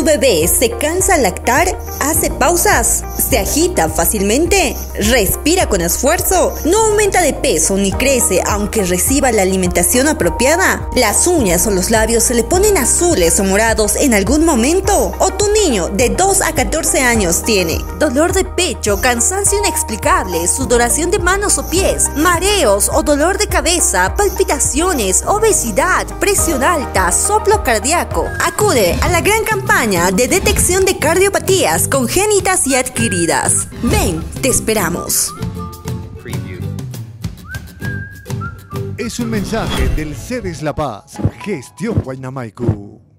bebé se cansa al lactar, hace pausas, se agita fácilmente, respira con esfuerzo, no aumenta de peso ni crece aunque reciba la alimentación apropiada, las uñas o los labios se le ponen azules o morados en algún momento, o tu niño de 2 a 14 años tiene dolor de pecho, cansancio inexplicable, sudoración de manos o pies, mareos o dolor de cabeza, palpitaciones, obesidad, presión alta, soplo cardíaco. Acude a la gran campaña de detección de cardiopatías congénitas y adquiridas. Ven, te esperamos. Es un mensaje del CEDES La Paz, Gestión Huayna Maipú.